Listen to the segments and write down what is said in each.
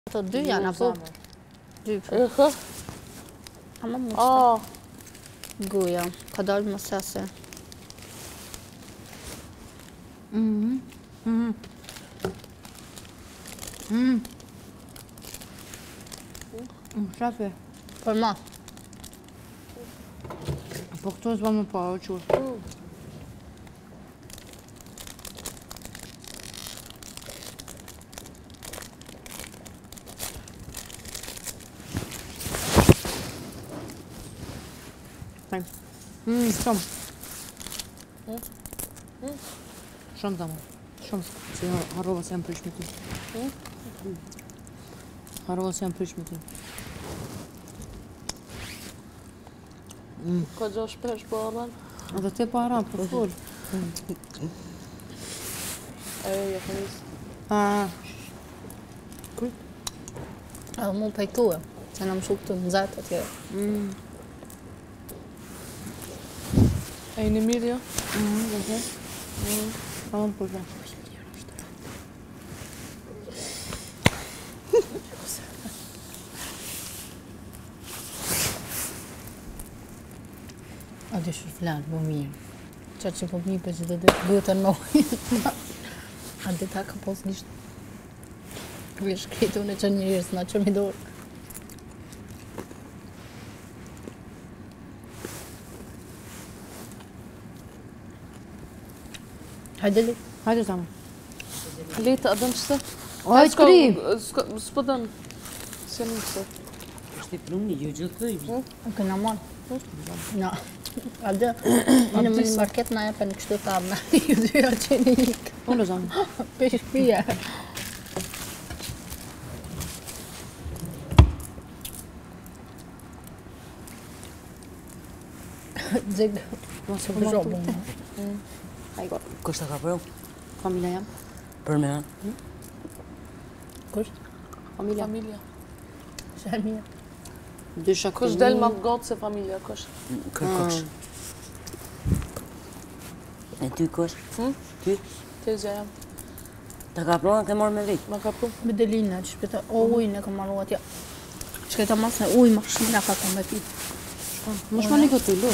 Ato dy janë, apo? Dy. Ama mos. Goja, ka dalë më sese. Shafi. Për ma. Po këto s'ba më pa, o qurë. Shumë. Shumë të më. Shumë. Se harrova se jam prish me ty. Harrova se jam prish me ty. Ka gjo shpesh po arran? Edhe te po arran, për full. Ja kënis. Edhe mu pejtue, se në më shuk të mëzat atje. E një mirë jo? Pa më përra. A dy shë flanë, më mirë. Qatë që po mi për që të duhet të nojë. A dy ta ka pos nishtë. Kërë shkritë unë e që njërës nga që mi dorë. Hajde li. Hajde tamo. Leta, a dëmë qëse? O, e t'kri! S'po dëmë. Se në qëse. Është i pruni, ju gjithë të i. Kënë në monë. Na. A dhe, në më një market na e për në kështu thabë na. Ju dyja që një ikë. Unë zamë. Pesh pia. Dzegë. Mos e Për zhobë. Kështë ka përru? Familja jam. Për me në? Kusht? Familja. Familja. Shemija. Dysha Kush del ma të gotë se familja, kush? Kërkosh. E ty kosh? Ty? Tezja jam. Ta ka përru, ke morë me vitë? Ma ka pru. Me delina, që shpeta, o ujnë e ka marru atja. Që këta masë në ujë, ma shmira ka me pi. Më shma një këtë lu.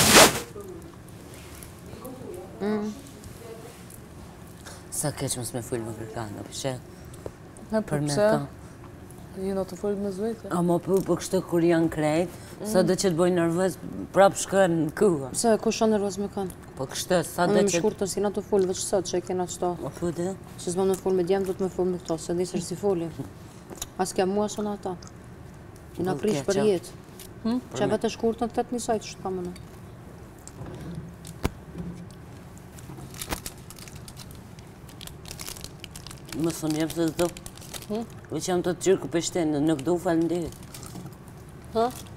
Sa keq mos me full më kërkanë, përshe? Për me pse? ka. Jena të folë me zvete. A më për kështë kur janë krejt, sa dhe që të bojnë nervës, prapë shkën në kuha. Se, kush shë nervoz me kanë? Po kështë, sa Unë dhe më që... shkurë të sina të full, veç sot që e kena qëto. O fute? Që s'ma në full me djemë, do të me full me këto, se nisë është si fulli. As kja mua shona ata. I na prish për jetë. Që e vete shkurë të 8 njësajt, shtë ka më në. Më thonë jep të do. Veç jam të të gjyrë ku pështenë, nuk do falë ndihë. Ha?